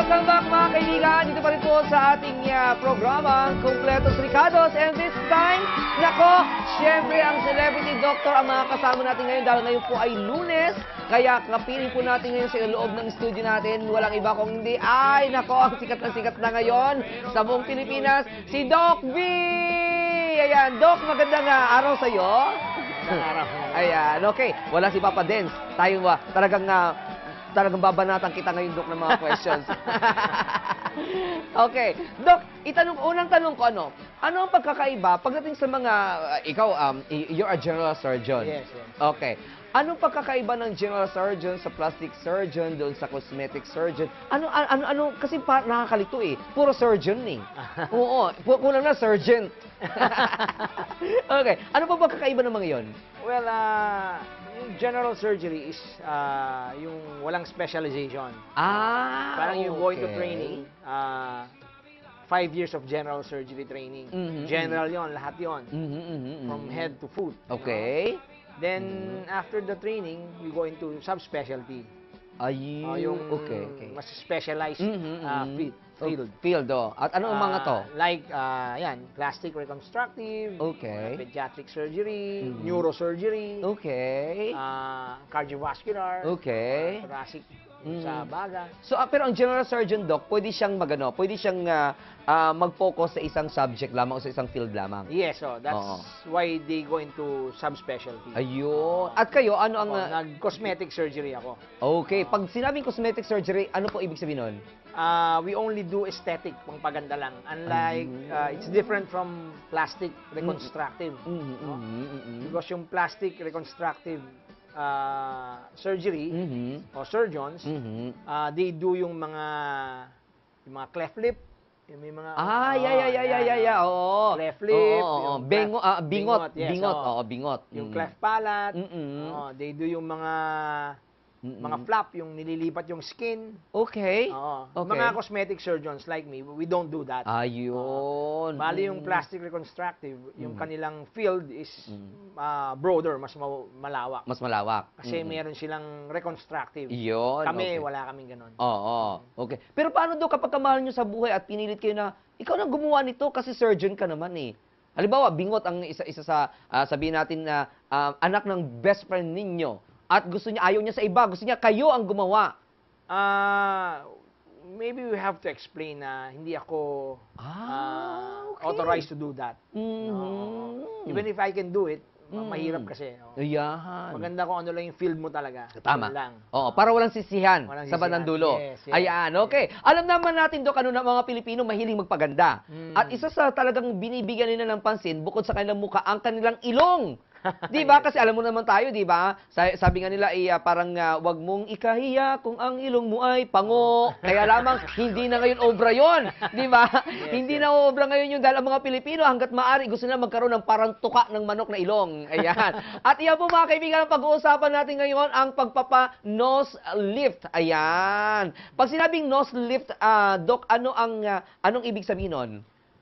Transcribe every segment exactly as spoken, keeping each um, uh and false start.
Welcome back mga kaibigan. Dito pa rin po sa ating uh, programa, Kumpletos Ricados. And this time, nako, syempre ang celebrity doctor ang mga kasama natin ngayon dahil ngayon po ay Lunes. Kaya kapiling po natin ngayon sa loob ng studio natin. Walang iba kung hindi, ay nako, ang sikat na sikat na ngayon sa buong Pilipinas, si Doc V! Ayan, Doc, magandang uh, araw sa'yo. Magandang araw. Ayan, okay. Wala si Papa Dance. Tayo uh, talagang... Uh, Talagang babanatan kita ngayon, Dok, ng mga questions. Okay. Dok, itanong, unang tanong ko, ano? Ano ang pagkakaiba pagdating sa mga, uh, ikaw, um, you're a general surgeon. Yes, yes. Okay. Anong pagkakaiba ng general surgeon sa plastic surgeon, doon sa cosmetic surgeon? Ano, ano, ano, kasi pa, nakakalito eh. Puro surgeon eh. Oo, kulang na surgeon. Okay. Ano pa pagkakaiba ng mga yon? Well, uh, yung general surgery is uh, yung walang specialization. Ah, Parang you go into okay. training, uh, five years of general surgery training. Mhm, General yon, lahat yon. Mhm, mhm, mhm. From head to foot. you know. Okay. Then, after the training, you go into subspecialty. Ayun. Uh, yung okay, okay. mas specialized Mhm, uh, mhm. field. Oh, field. Field, oh. At ano ang mga to? Uh, like, uh, yan, plastic reconstructive, Okay. uh, pediatric surgery, Mhm. neurosurgery, Okay. uh, cardiovascular, Okay. uh, thoracic, Mhm. sa baga. So, ah, pero ang general surgeon, Doc, pwede siyang magano, pwede siyang ah, ah, mag-focus sa isang subject lamang o sa isang field lamang. Yes, so that's Oo. why they go into subspecialty. Ayun. At kayo, ano ang... Ako, ah, nag-cosmetic surgery ako. okay. Pag sinabing cosmetic surgery, ano po ibig sabihin nun? Uh, we only do aesthetic, pang paganda lang. Unlike, uh, it's different from plastic reconstructive. Mhm, no? mhm, mhm. Because yung plastic reconstructive uh, surgery, Mhm, o surgeons, mhm. uh, they do yung mga yung mga cleft lip, yung may mga Ah, oh, yeah, yeah, yeah, yeah, yeah, yeah. Oo. Cleft lip, Oo, oo. yung Bengo, cleft- ah, bingot, yes, bingot. oo. Oo, bingot. Yung Mm. cleft palate, Mm-mm. oh, they do yung mga Mm-mm. mga flap, yung nililipat yung skin. Okay. Oo. Okay. Mga cosmetic surgeons like me, we don't do that. Ayun. Bali yung Mm. plastic reconstructive, yung Mm. kanilang field is Mm. uh, broader, mas ma- malawak. Mas malawak. Kasi Mm-mm. meron silang reconstructive. Yun. Kami, okay. wala kaming ganun. Oo. Okay. Pero paano daw kapag kamahal nyo sa buhay at pinilit kayo na, ikaw na gumawa nito kasi surgeon ka naman eh. Halimbawa, bingot ang isa, isa sa, ah, sabihin natin na ah, anak ng best friend ninyo. At gusto niya, ayaw niya sa iba, gusto niya kayo ang gumawa. Ah, maybe we have to explain na hindi ako Ah, ah, okay. authorized to do that. Mhm. No. Even if I can do it, ma- Mm. mahirap kasi. no. Ayan. Maganda kung ano lang yung field mo talaga. Tama. Yun lang. Oo, para walang sisihan Walang sa bandang sisihan. dulo. Yes, yes. Ayan, okay. Alam naman natin, Dok, ano na mga Pilipino mahiling magpaganda. Mm. At isa sa talagang binibigyan nila ng pansin, bukod sa kanilang mukha, ang kanilang ilong. Di ba? Kasi alam mo naman tayo, di ba? Sa- Sabi nga nila, eh, ah, parang ah, wag mong ikahiya kung ang ilong mo ay pango. Kaya lamang, hindi na ngayon obra yon, di ba? Yes, Hindi yes. na obra ngayon yung dahil ang mga Pilipino, hanggat maaari, gusto nila magkaroon ng parang tuka ng manok na ilong. Ayan. At iyan po mga kaibigan, ang pag-uusapan natin ngayon, ang pagpapa-nose lift. Ayan. Pag sinabing nose lift, ah, Doc, ano ang, ah, anong ibig sabihin nun?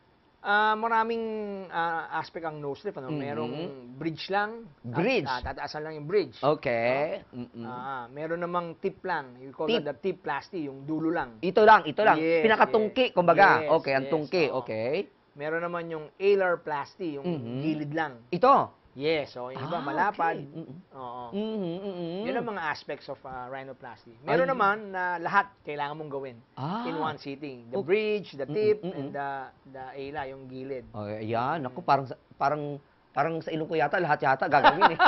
Ah, maraming ah, aspect ang nose lift. Ano? Mhm. Merong bridge lang. Bridge? Tat- tataasan lang yung bridge. Okay. Mm-mm. Ah, meron namang tip lang. You call Tip. that the tip plasty, yung dulo lang. Ito lang, ito lang. Yes, Pinakatungki, yes. kumbaga. Yes, Okay, ang yes, tungki. oo. Okay. Meron naman yung alar plasty, yung Mhm. gilid lang. Ito. Yes, so yung iba Ah, malapad. okay. Mm-mm. Oo. Mhm, mhm. Yun ang mga aspects of uh, rhinoplasty. Meron Ay. naman na lahat kailangan mong gawin Ah. in one sitting. The Okay. bridge, the Mm-mm, tip, mm-mm. and the the ala, yung gilid. Oh, ayan. Naku, parang, sa- parang, parang sa ilong ko yata, lahat yata gagawin eh.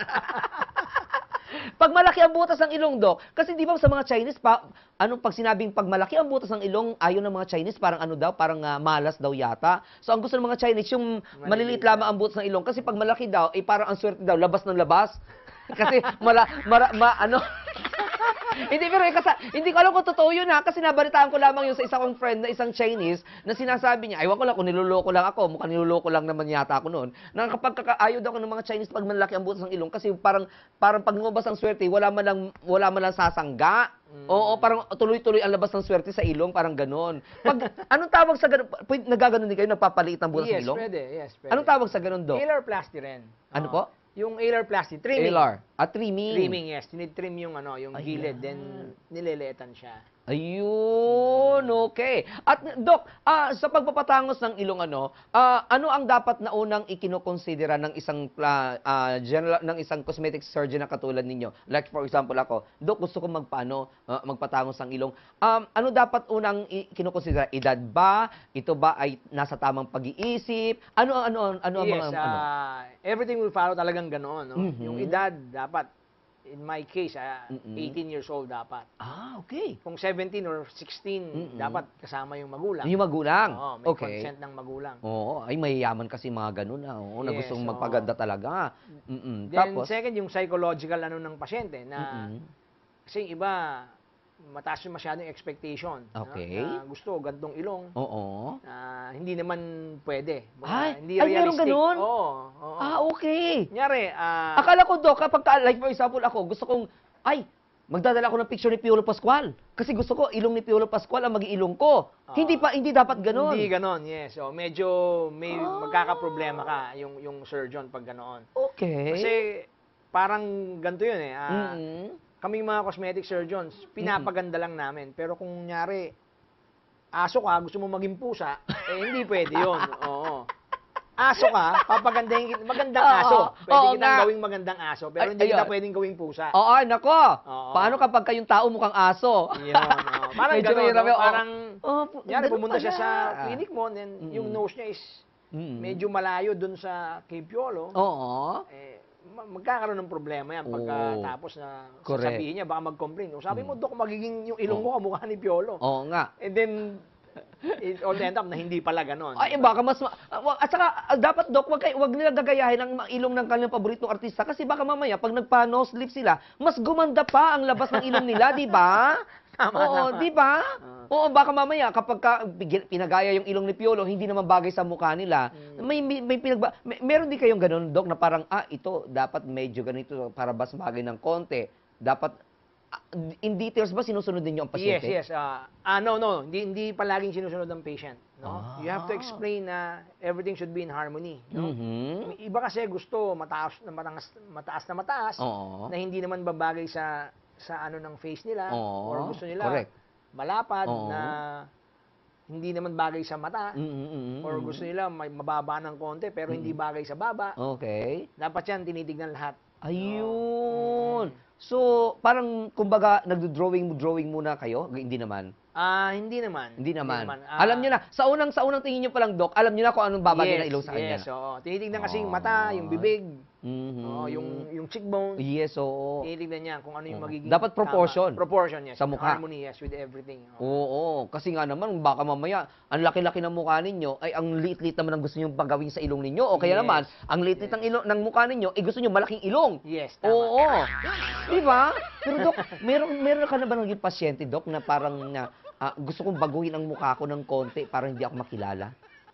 Pag malaki ang butas ng ilong, Dok, kasi di ba sa mga Chinese, pa, ano, pag sinabing pag malaki ang butas ng ilong, ayaw ng mga Chinese, parang ano daw, parang ah, malas daw yata. So, ang gusto ng mga Chinese, yung maliliit Maliliit lamang ang butas ng ilong, kasi pag malaki daw, eh parang ang swerte daw, labas ng labas. Kasi, mala, mara, ma, ano, hindi, pero eh, kasa, hindi ko alam kung totoo yun ha, kasi nabalitaan ko lamang yun sa isa kong friend na isang Chinese na sinasabi niya, aywan ko lang kung niloloko lang ako, mukhang niloloko lang naman yata ako noon, na kapag kakaayaw daw ko ng mga Chinese pag malaki ang butas ng ilong, kasi parang, parang pag lumabas ang swerte, wala man lang, wala man lang sasangga. Mm. Oo, parang tuloy-tuloy ang labas ng swerte sa ilong, parang ganon. Pag, anong tawag sa ganon? Pwede, nagaganon din kayo, nagpapaliit ng butas ng Yes, ilong? pwede. Yes, pwede. Anong tawag sa ganon, Dok? Alar plasty rin. Ano Oo. po? Yung alar plasty, trimming. Alar. At trimming. Trimming, yes. Tinitrim yung ano, yung Ayan. gilid, then nileletan siya. Ayun, okay. At Doc, ah, sa pagpapatangos ng ilong ano, ah, ano ang dapat na unang ikinokonsidera ng isang pla- ah, general ng isang cosmetic surgeon na katulad ninyo? Like for example ako, Doc, gusto ko magpaano, ah, magpatangos ng ilong. Um, ano dapat unang ikinokonsidera? Edad ba? Ito ba ay nasa tamang pag-iisip? Ano ang ano ang- ano ang mga Yes, ano? ah, everything will follow talagang ganoon, no? Mhm. Yung edad dapat, in my case, ah, Mm-mm. eighteen years old dapat. Ah, okay. Kung seventeen or sixteen, Mm-mm. dapat kasama yung magulang. Yung magulang. Oo, may Okay. consent ng magulang. Oo, ay mayayaman kasi mga ganun na. Oo, na Yes, gustong oo. magpaganda talaga. Mm. Then Tapos, second, yung psychological ano ng pasyente na mm. kasi yung iba mataas yung masyadong expectation. no? Okay. Na gusto gantong ilong. Oo. na hindi naman pwede. Ay, hindi ay, meron realistic. ganun? Oo, oo. Ah, okay. Kunyari, ah, Akala ko, Doc, kapag, ka- like for example, ako, gusto kong, ay, magdadala ako ng picture ni Piolo Pascual. Kasi gusto ko, ilong ni Piolo Pascual ang mag-iilong ko. Ah. hindi pa, hindi dapat ganun. Hindi ganon, yes. So, medyo may Ah. magkakaproblema ka yung yung surgeon pag ganoon. Okay. Kasi parang ganito yun eh. ah, Mm-mm. Kaming mga cosmetic surgeons, pinapaganda lang namin. Pero kung nyari, aso ka, gusto mo maging pusa, eh hindi pwede yun. Oo. Aso ka, papagandahin kita. Magandang Oo, aso. Pwede oo kitang nga. gawing magandang aso. Pero Ay, hindi kita ayun. pwedeng gawing pusa. Oo, nako. Oo. Paano kapag kayong tao mukhang aso? Yun, oo. Parang Medyo gano'n, mahirap no? yun, oo. Parang, Oh, pu- nyari, ganun pumunta siya pala. sa clinic mo, then yung Mm. nose niya is Mm. medyo malayo dun sa kay Piolo. Oo. Eh, ma- magkakaroon ng problema yan pagkatapos na Correct. sasabihin niya, baka mag-complain. O, sabi mo, Mm. Dok, magiging yung ilong Oo. mo kamukha ni Piolo. Oo nga. And then, it all end up na hindi pala ganon. Ay, baka mas... ma- ah, wag- At saka, ah, dapat, Dok, wag, kay, wag nilang gagayahin ang mga ilong ng kanilang paboritong artista kasi baka mamaya, pag nagpa-nose lift sila, mas gumanda pa ang labas ng ilong nila, di ba? Tama, Oo, tama. di ba? Ah. Oo, baka mamaya, kapag ka, bigyan- pinagaya yung ilong ni Piolo, hindi naman bagay sa mukha nila, Mm. may, may, may pinagba... May, meron din kayong ganun, Dok, na parang, ah, ito, dapat medyo ganito, para mas bagay ng konti. Dapat, ah, in details ba, sinusunod din ang Yes, pasyente? yes. Ah, ah, no, no. Hindi, hindi palaging sinusunod ng patient. No? Ah. You have to explain na everything should be in harmony. No? Mhm. May Iba kasi gusto mataas na mataas, mataas na mataas Oo. na hindi naman babagay sa sa ano ng face nila Oo, or gusto nila correct. malapad Oo. na hindi naman bagay sa mata Mm-mm. or gusto nila may mababa ng konti pero hindi bagay sa baba. Okay. Dapat yan tinitignan lahat. Ayun. Mm. So, parang, kumbaga, nagdo-drawing drawing muna kayo? Hindi naman. Ah, hindi naman. Hindi naman. Ah, Alam niyo na, sa unang sa unang tingin niyo pa lang, Doc, alam niyo na kung anong babagay yes, na ilong sa kanya. Yes, oo. Tinitignan kasi yung Ah. mata, yung bibig, Mhm. oo, yung yung cheekbone. Yes, oo. Tinitignan niya kung ano yung Oo. magiging Dapat proportion. tama. Proportion, yes. Sa mukha. Harmony, yes, with everything. Oo. Oo, kasi nga naman, baka mamaya, ang laki-laki ng mukha ninyo, ay ang liit-liit naman ang gusto niyo pagawin sa ilong ninyo. O kaya Yes. naman, ang liit-liit ng, ilong, ng mukha ninyo, ay gusto niyo malaking ilong. Yes, tama. Oo. Di ba? Pero Dok, meron, meron ka na ba naging pasyente, Dok, na parang na, ah, gusto kong baguhin ang mukha ko ng konti para hindi ako makilala?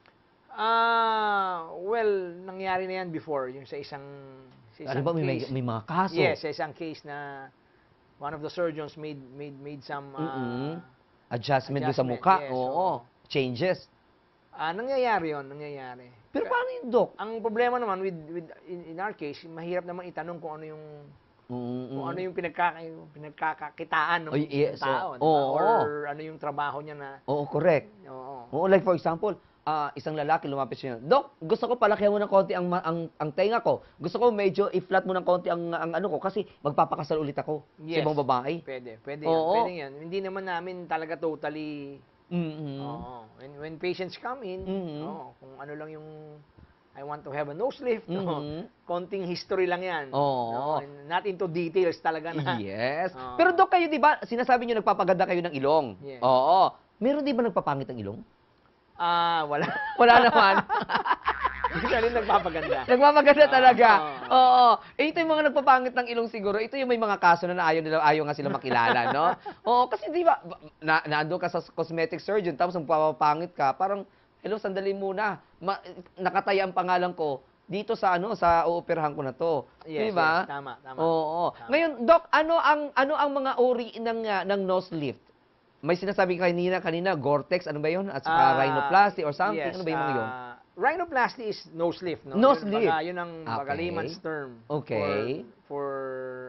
Ah, well, nangyari na yan before, yung sa isang sa Ano isang ba, may, may, case. may mga kaso? Yes, sa isang case na one of the surgeons made made made some ah, Mm-mm. Adjustment, doon sa adjustment, mukha. yes, Oo. oo. Changes. ah, nangyayari yon, nangyayari. Pero paano yun, Dok? Ang problema naman with with in, in our case, mahirap naman itanong kung ano yung Mm-mm. kung ano yung pinagkaka yung pinagkakakitaan ng Ay, yes, tao, oo. di ba? Oo. Or ano yung trabaho niya na Oo, correct. oo. Oo, like for example, ah, isang lalaki lumapit siya. Dok, gusto ko palakihan mo ng konti ang, ma- ang, ang tenga ko. Gusto ko medyo i-flat mo ng konti ang, ang ano ko kasi magpapakasal ulit ako sa Yes. ibang babae. Pwede, pwede yan. Oo. Pwede yan. Hindi naman namin talaga totally Mm-mm. oo. When when patients come in, Mhm. oo, kung ano lang yung I want to have a nose lift, oo, Mhm. konting history lang yan. Oo. No? Not into details talaga na. Yes. Oo. Pero Dok, kayo di ba, sinasabi niyo nagpapaganda kayo ng ilong. Yes. Oo. Meron di ba nagpapangit ng ilong? Ah, wala. Wala naman. Hindi ka rin nagpapaganda. Nagpapaganda Ah, talaga. oo. Oo. Eh, ito yung mga nagpapangit ng ilong siguro. Ito yung may mga kaso na, na ayaw, nila, ayaw nga sila makilala, no? Oo, kasi di ba, na, naando ka sa cosmetic surgeon, tapos magpapapangit ka, parang, hello, sandali muna. Ma, nakataya ang pangalan ko dito sa ano, sa ooperahan ko na to. Yes, di ba? yes, tama, tama. Oo. Tama. Ngayon, Doc, ano ang ano ang mga uri ng ah, ng nose lift? May sinasabi kanina kanina Gore-Tex, ano ba 'yon? At saka Ah, rhinoplasty or something, yes, ano ba yung mga 'yon? ah, rhinoplasty is nose lift, no? Nose Yun, lift. Baga, yun ang baga Okay. layman's term. Okay. For, for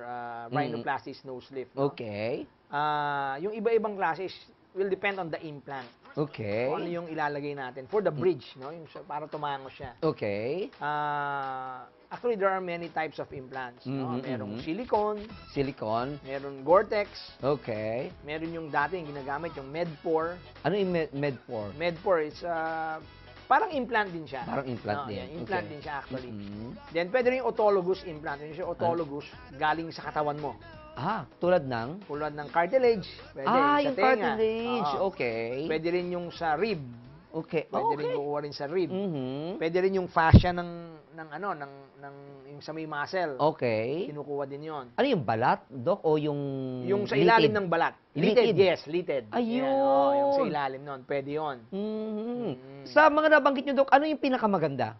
uh, Mm. rhinoplasty nose lift. No? Okay. Ah, yung iba-ibang classes will depend on the implant. Okay. Kung ano yung ilalagay natin for the bridge, no? Yung sa- para tumango siya. Okay. Ah, actually there are many types of implants, no? Mhm, Merong mhm. silicone, Silicone. meron Gore-Tex, Okay. meron yung dati yung ginagamit yung Medpor. Ano yung med Medfor? Medpor is ah, parang implant din siya. Parang implant No, din. yan, implant Okay. din siya actually. Mhm. Then pwede rin yung autologous implant. Yung siya autologous galing sa katawan mo. Ah, tulad ng? Tulad ng cartilage, pwede Ah, sa yung tenga. cartilage. Oo. Okay. Pwede rin yung sa rib. Okay. Pwede rin Okay. kukuha rin sa rib. Mhm. Pwede rin yung fascia ng ng ano ng ng yung sa may muscle. Okay. Kinukuha din 'yon. Ano yung balat, Doc? O yung Yung sa litid? ilalim ng balat. Litid. Litid, yes, litid. Ayun. Yan, oo, yung sa ilalim noon, pwede 'yon. Mhm. Mm. Sa mga nabanggit nyo, Doc, ano yung pinakamaganda?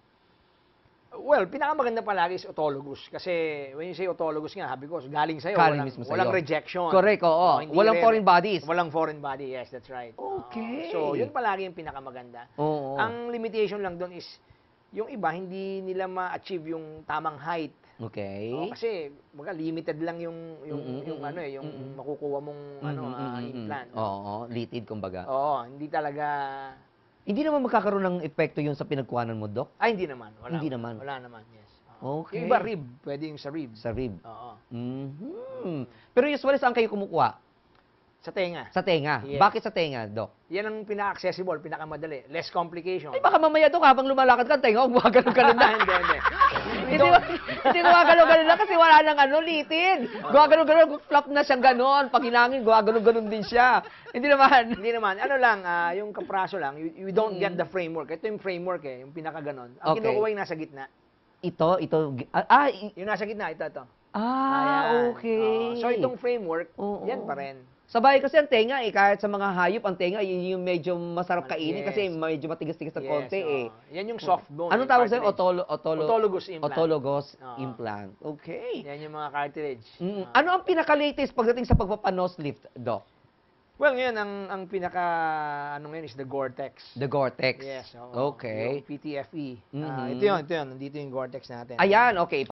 Well, pinakamaganda palagi is autologous. Kasi when you say autologous nga, sabi ko, galing sa'yo. Galing walang, mismo sa'yo. walang rejection. Correct, oo. Oo, hindi Walang rin- foreign bodies. Walang foreign body, yes, that's right. Okay. Oo. So, yun palagi yung pinakamaganda. Oo. Ang limitation lang doon is, yung iba, hindi nila ma-achieve yung tamang height. Okay. Oo, kasi, baga, limited lang yung, yung, Mm-mm, yung ano eh, yung mm-mm. makukuha mong ano, Mhm, ah, mhm, mhm. implant. Oo, litid, kumbaga. Oo, hindi talaga, Hindi naman magkakaroon ng epekto yun sa pinagkuhanan mo, Doc? ay, hindi naman. Wala, Hindi naman. Wala naman, yes. Oo. Okay. Yung iba, rib. Pwede yung sa rib. Sa rib. Oo. Mhm. Pero usually, saan kayo kumukuha? Sa tenga. Sa tenga. Yes. Bakit sa tenga, Doc? Yan ang pinaka-accessible, pinakamadali. Less complication. Ay, baka mamaya, Doc, habang lumalakad ka, tenga, huwag gumagano-gano na. hindi, hindi. Hindi ba, hindi gumagano-gano na kasi wala nang ano, litid. Gumagano-gano, flop na siyang ganon. Pag hinangin, gumagano-gano din siya. Hindi naman. Hindi naman. Ano lang, ah, yung kapraso lang, you, you don't Mm. get the framework. Ito yung framework eh, yung pinaka-ganon. Ang Okay. kinukuha yung nasa gitna. Ito, ito, ah, ah, i- Yung nasa gitna, ito, ito. ah, Ayan. okay. Oo. so, itong framework, Oo. yan pa rin. Sa bahay kasi ang tenga eh, kahit sa mga hayop, ang tenga, yun yung medyo masarap Mal- kainin yes. kasi medyo matigas-tigas ng konti oo. eh. Yan yung soft bone. Anong yung tawag sa'yo? cartilage. Otolo, otolo, Autologous implant. Autologous Oo. implant. Okay. Yan yung mga cartilage. Mm, Ah. ano ang pinaka-latest pagdating sa pagpapanos lift, Doc? Well, ngayon, ang, ang pinaka, ano ngayon is the Gore-Tex. The Gore-Tex. Yes. oo. Okay. Yung P T F E. Ah, Mhm. ito yun, ito yun. Nandito yung Gore-Tex natin. Ayan, okay.